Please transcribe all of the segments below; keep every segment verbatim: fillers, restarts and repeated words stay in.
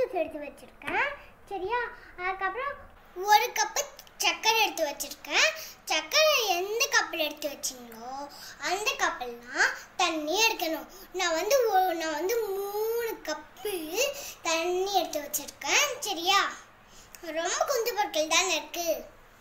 Juice எடுத்து வச்சிருக்கேன் சரியா. அதுக்கப்புறம் ஒரு கப்பு சர்க்கரை எடுத்து வச்சிருக்கேன். சர்க்கரை எந்த கப்பில் எடுத்து வச்சிங்களோ அந்த கப்பில் தான் தண்ணி எடுக்கணும். நான் வந்து நான் வந்து மூணு கப்பு தண்ணி எடுத்து வச்சிருக்கேன் சரியா. ரொம்ப குஞ்சு பொருட்கள் தானே இருக்கு.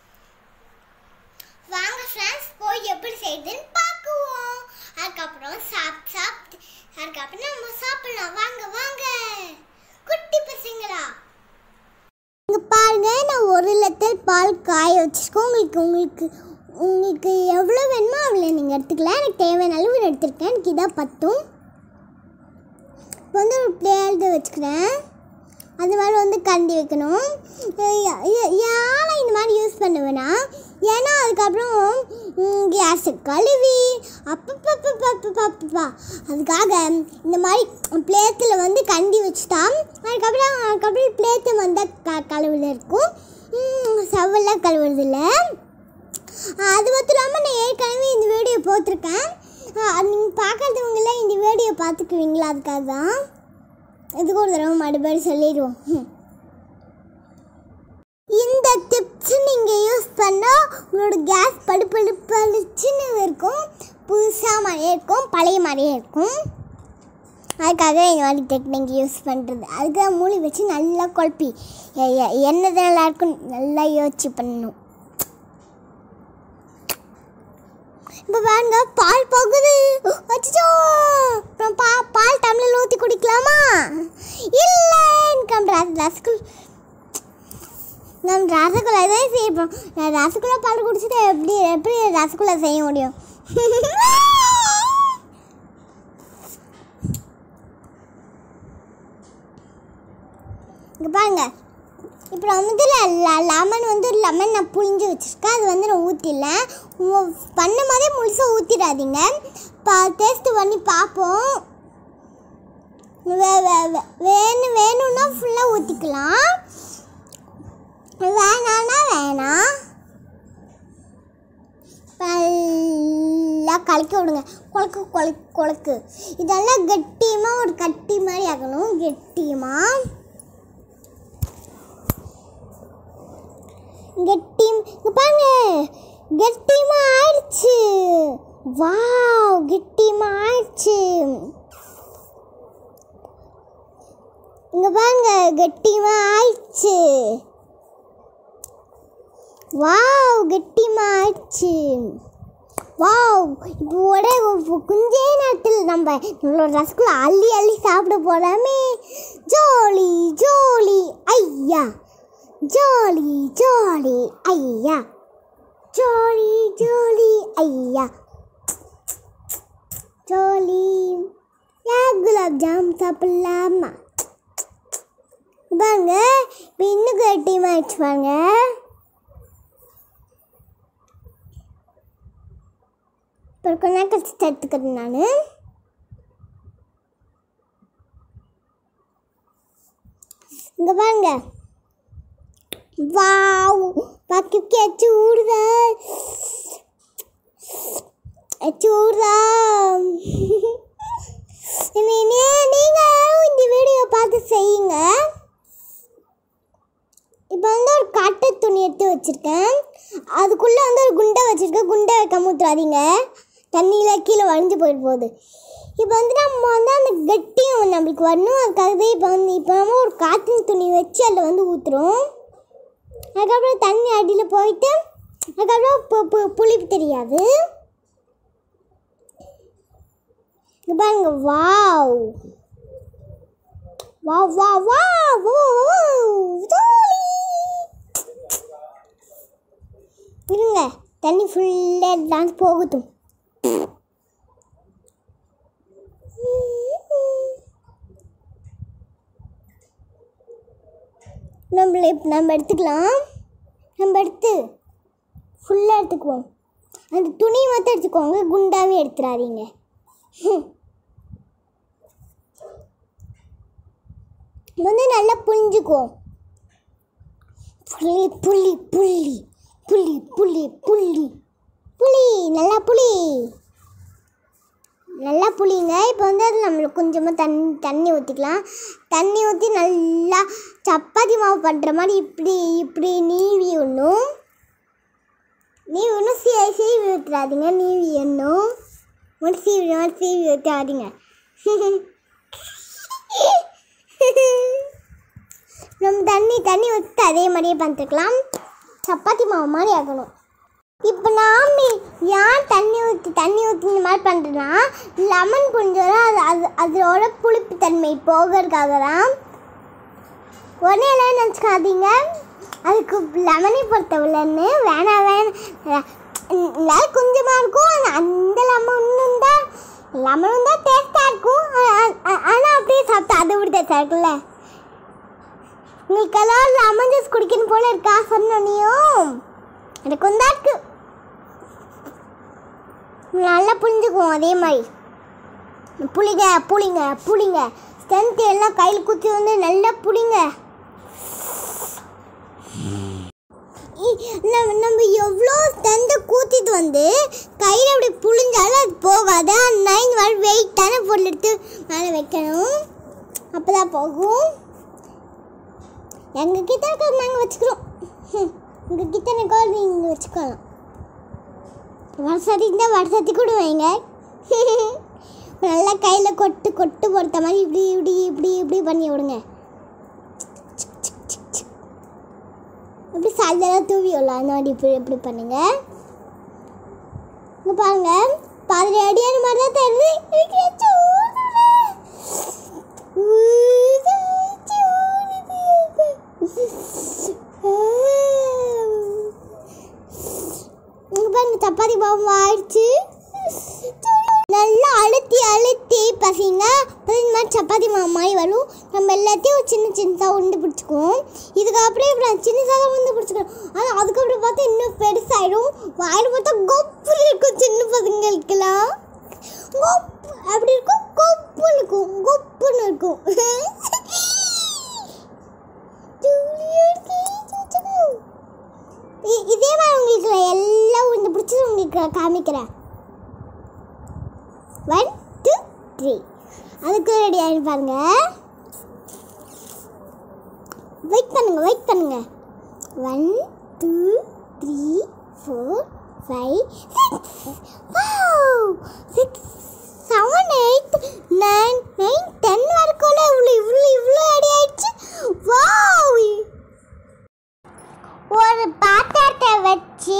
வாங்க ஃப்ரெண்ட்ஸ் போய் எப்படி செய்யுதுன்னு பார்க்குவோம். அதுக்கப்புறம் சாப்பிட்டு சாப்பிட்டு அதுக்கப்புறம் நம்ம சாப்பிடலாம். வாங்க வாங்க குட்டி பசங்களா. இங்கே பாருங்க, நான் ஒரு லிட்டர் பால் காய வச்சுருக்கோம். உங்களுக்கு உங்களுக்கு உங்களுக்கு எவ்வளோ வேணுமோ அவ்வளோ நீங்கள் எடுத்துக்கலாம். எனக்கு தேவையான அளவு எடுத்துருக்கேன். எனக்கு இதாக பத்தும். இப்போ வந்து ஒரு பிளேட் வச்சுக்கிறேன். அது மாதிரி வந்து கண்டி வைக்கணும். ஏன்னா இந்த மாதிரி யூஸ் பண்ணுவேன்னா ஏன்னா அதுக்கப்புறம் கேஸு கழுவி அப்பப்பப்பப்பப்பப்பா அதுக்காக இந்த மாதிரி பிளேட்டில் வந்து கண்டி வச்சுட்டா அதுக்கப்புறம் அதுக்கப்புறம் பிளேட்டு வந்து க கழுவுல இருக்கும். செவ்வெல்லாம் கழுவுறதில்ல. அது மட்டும் இல்லாமல் நான் ஏற்கனவே இந்த வீடியோ போட்டிருக்கேன். நீங்கள் பார்க்குறதுவங்கள இந்த வீடியோ பார்த்துக்குவீங்களா, அதுக்காக தான் இதுக்கு ஒரு தடவை மறுபடி சொல்லிடுவோம். இந்த டிப்ஸ் நீங்கள் யூஸ் பண்ணால் உங்களோட கேஸ் படு படு பளிச்சுன்னு இருக்கும். புதுசாக மாதிரியே இருக்கும், பழைய மாதிரியே இருக்கும். அதுக்காக இந்த மாதிரி டெக்னிக் யூஸ் பண்ணுறது. அதுக்காக மூடி வச்சு நல்லா குழப்பி என்னது நல்லா இருக்கும் நல்லா யோசிச்சு பண்ணணும். இப்போ பாருங்க பால் போகுது. வச்சுச்சோ அப்புறம் பா பால் டம்ளர் ஊற்றி குடிக்கலாமா? இல்லை எனக்கு ரசகுல் நம்ம ரசகுல்லா தான் செய்யப்போம். ரசகுல்லா பால் குடிச்சிட்டு எப்படி எப்படி ரசகுல்லா செய்ய முடியும்? இங்கே பாருங்க, இப்போ வந்து லெமன் வந்து ஒரு லெமன் நான் புழிஞ்சு வச்சுருக்கேன். அது வந்து நான் ஊற்றிடலேன். பண்ண மாதிரியே முழுசாக ஊற்றிடாதீங்க. பா டேஸ்ட்டு பண்ணி பார்ப்போம். வே வேணும் வேணும்னா ஃபுல்லாக ஊற்றிக்கலாம், வேணான்னா வேணாம். நல்லா கலக்கி விடுங்க. குழக்கு குழக்கு குழக்கு இதெல்லாம் கட்டியமாக ஒரு கட்டி மாதிரி ஆகணும். கெட்டியமாக கெட்டியம் இங்கே பாருங்க கெட்டியமாக ஆயிடுச்சு. வாவ் கெட்டியமாக ஆயிடுச்சு. இங்கே பாருங்க கெட்டியமாக ஆயிடுச்சு. வாவ் கெட்டியமாக ஆயிடுச்சு. வாவ் இப்போ ஒரே கொஞ்சே நேரத்தில் நம்ம நம்மளோட ரசகுல்லா அள்ளி அள்ளி சாப்பிட போகலாமே. ஜோலி ஜோலி ஐயா, ஜோலி ஜோலி ஐயா, ஜோலி ஜோலி ஐயா, ஜோலி. யா குலாப் ஜாம் சாப்பிடலாமா? பாருங்க இப்போ இன்னும் கட்டியமாக ஆயிடுச்சு. பாருங்க இப்போ கொஞ்ச நேரம் கழிச்சு எடுத்துக்கிறேன் நான். இங்கே பாருங்க வாவ் பாக்கிக்கு அச்சு ஊடுதா அச்சு ஊடுதா. நீங்கள் இந்த வீடியோ பார்த்து செய்யுங்க. இப்போ வந்து ஒரு காட்டை துணி எடுத்து வச்சுருக்கேன். அதுக்குள்ளே வந்து ஒரு குண்டை வச்சுருக்கேன். குண்டை வைக்காம ஊற்றுறாதீங்க, தண்ணியில் கீழே வழிஞ்சு போயிட்டு போகுது. இப்போ வந்து நம்ம வந்து அந்த கட்டியும் நம்மளுக்கு வரணும். அதுக்காக தான் இப்போ வந்து இப்போ நம்ம ஒரு காட்டன் துணி வச்சு அதில் வந்து ஊற்றுறோம். அதுக்கப்புறம் தண்ணி அடியில் போயிட்டு அதுக்கப்புறம் புளிப்பு தெரியாது. இங்கே பாருங்க வாவ் வாவ் வாவ் வாவ் இருங்க, தண்ணி ஃபுல்லாக டான்ஸ் போகட்டும். நம்மள இப்போ நம்ம எடுத்துக்கலாம். நம்ம எடுத்து ஃபுல்லாக எடுத்துக்குவோம். அந்த துணி மட்டும் எடுத்துக்கோங்க, குண்டாவே எடுத்துடாதீங்க. வந்து நல்லா புளிஞ்சுக்குவோம். புளி புளி புளி புளி புளி புளி புளி நல்லா புளி. நல்லா புளிங்க. இப்போ வந்து அது நம்மளுக்கு கொஞ்சமாக தண்ணி தண்ணி ஊற்றிக்கலாம். தண்ணி ஊற்றி நல்லா சப்பாத்தி மாவு பண்ணுற மாதிரி இப்படி இப்படி நீவி ஒன்றும் நீவி ஒன்றும் சீ சீவி ஊற்றாதீங்க. நீவி ஒன்றும் ஒரு சீவி ஒரு சீவி ஊற்றாதீங்க. நம்ம தண்ணி தண்ணி ஊற்றி அதே மாதிரியே பண்ணிட்டுருக்கலாம். சப்பாத்தி மாவு மாதிரி ஆகணும். இப்போ நாம் ஏன் தண்ணி ஊற்றி தண்ணி ஊற்றி இந்த மாதிரி பண்ணுறேன்னா லெமன் புழிஞ்சோன்னா அது அது அதோட புளிப்பு தன்மை போகிறதுக்காக தான். உடனே எல்லாம் நினச்சிக்காதீங்க அதுக்கு லெமனை பொறுத்தவரைன்னு வேணாம் வேணாம் கொஞ்சமாக இருக்கும். அந்த லெமனும் தான் லெமனும் தான் டேஸ்ட்டாக இருக்கும். ஆனால் அப்படியே சாப்பிட்டா அதை விட டேஸ்ட்டாக இருக்குல்ல. உங்களுக்கெல்லாம் லெமன் ஜூஸ் குடிக்கணும் போல இருக்கா சொன்னியும் எனக்கு வந்தா இருக்கு. நல்லா புரிஞ்சுக்குவோம். அதே மாதிரி புளிங்க புளிங்க புளிங்க ஸ்ட்ரென்த் எல்லாம் கையில் குத்தி வந்து நல்லா புளிங்க. நம்ம நம்ம எவ்வளோ ஸ்ட்ரென்த்தை கூத்திட்டு வந்து கையில் அப்படி புளிஞ்சாலும் அது போகாது. அதனால இந்த மாதிரி வெயிட்டான பொருள் எடுத்து மேலே வைக்கணும். அப்போ தான் போகும். எங்கள் கிட்ட இருக்கிறது நாங்கள் வச்சுக்கிறோம். உங்கள் கிட்ட இருக்கோ நீங்கள் வச்சுக்கலாம். வருஷத்தி இருந்தால் வருஷத்தி கூட வைங்க. நல்லா கையில் கொட்டு கொட்டு பொறுத்த மாதிரி இப்படி இப்படி இப்படி இப்படி பண்ணி விடுங்க. இப்படி சாயந்தரம் தூவி விடலாம். அந்த மாதிரி இப்படி இப்படி பண்ணுங்க. இங்கே பாருங்க பாதிரி அடியான மாதிரி தான் தெரியுது. சப்பாத்தி மாவு ஆயிடுச்சு. நல்லா அழுத்தி அழுத்தி பசிங்க. இந்த மாதிரி சப்பாத்தி மாவு மாதிரி வரும். நம்ம எல்லாத்தையும் சின்ன சின்னதாக உண்டு பிடிச்சிக்குவோம். இதுக்கப்புறம் இப்போ சின்னதாக உண்டு பிடிச்சிக்கிறோம். ஆனால் அதுக்கப்புறம் பார்த்தா இன்னும் பெருசாகிடும். வாயில் பார்த்தா கொப்பு இருக்கும். சின்ன பசங்களுக்கெல்லாம் கொப்பு அப்படி இருக்கும். கொப்புன்னு இருக்கும். கொப்புன்னு இருக்கும். இதே மாதிரி உங்களுக்கு எல்லாம் உண்டு பிடிச்சது உங்களுக்கு காமிக்கிறேன். ஒன் டூ த்ரீ அதுக்கு ரெடி ஆகி பாருங்க. வெயிட் பண்ணுங்க வெயிட் பண்ணுங்க. One two three four five six seven eight nine nine ten வரைக்கும் இவ்வளோ இவ்வளோ இவ்வளோ ரெடி ஆயிடுச்சு. வாவ்! ஒரு பாத்திரத்தை வச்சு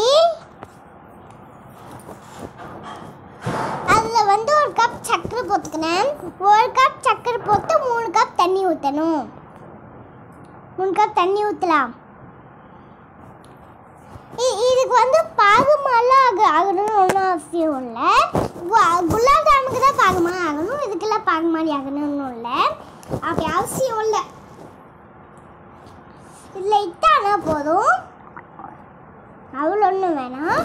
அதில் வந்து ஒரு கப் சக்கரை போட்டுக்கினேன். ஒரு கப் சக்கரை போட்டு மூணு கப் தண்ணி ஊற்றணும். மூணு கப் தண்ணி ஊற்றலாம். இதுக்கு வந்து பாகுமாலாம் ஆக ஆகணும்னு ஒன்றும் அவசியம் இல்லை. குலாப் ஜாமுக்கு தான் பாகுமாக ஆகணும். இதுக்கெல்லாம் பாகு மாதிரி ஆகணும்னு இல்லை. அப்படி அவசியம் இல்லை. இதில் இட்டானா போதும். அவ்வளோ ஒன்றும் வேணாம்.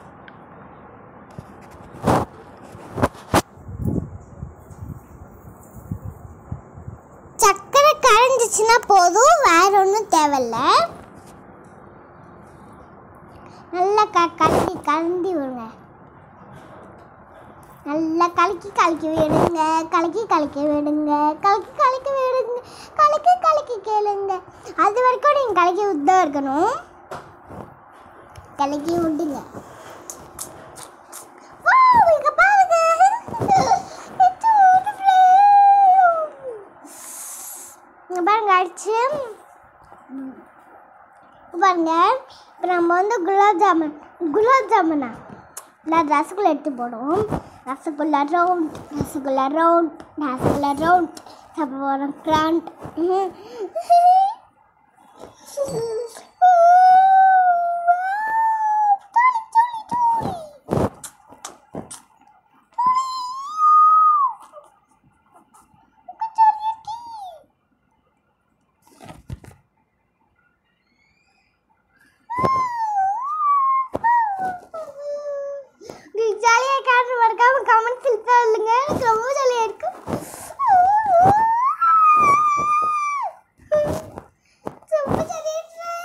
சக்கரை கரைஞ்சிச்சுன்னா போதும். வேற ஒன்றும் தேவையில்லை. நல்லா க கலக்கி கலந்து விடுங்க. நல்லா கலக்கி கலக்கி விடுங்க. கலக்கி கலக்கி விடுங்க. கலக்கி கலக்கி விடுங்க. கலக்கி கலக்கி கேளுங்க. அது வரைக்கும் நீங்கள் கலக்கி விட்டுதான் இருக்கணும். கலக்கி விடுங்க. பாருங்க அடிச்சு பாருங்க. இப்போ நம்ம வந்து குலாப் ஜாமுன் குலாப் ஜாமுனா இல்லை ரசகுல்லா எடுத்து போடுவோம். Rasgulla round rasgulla round rasgulla round அப்புறம் கிராண்ட் ஜாலியாக காட்டு மறக்காம கமெண்ட்ஸில் சொல்லுங்க. எனக்கு ரொம்ப ஜாலியாக இருக்கு. ரொம்ப ஜாலியாக இருக்கு.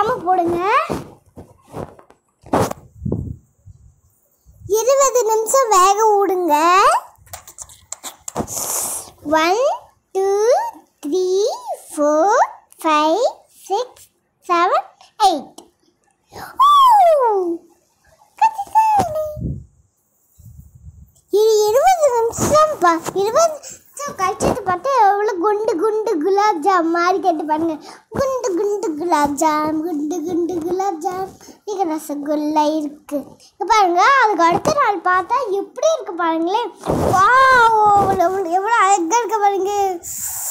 விடாம போடுங்க. இருபது நிமிஷம் வேக விடுங்க. One two three four five six seven eight. இது இருபது நிமிஷம் இருபது நிமிஷம் கழிச்சது பார்த்தா எவ்வளோ குண்டு குண்டு குலாப் ஜாம் மாதிரி கேட்டு பாருங்க. குண்டு குண்டு குலாப் ஜாம், குண்டு குண்டு குலாப் ஜாம். இங்கே ரசகுல்லா இருக்கு பாருங்க. அதுக்கு அடுத்த நாள் பார்த்தா எப்படி இருக்கு பாருங்களேன். வா, எவ்வளோ அழகா இருக்கு பாருங்க.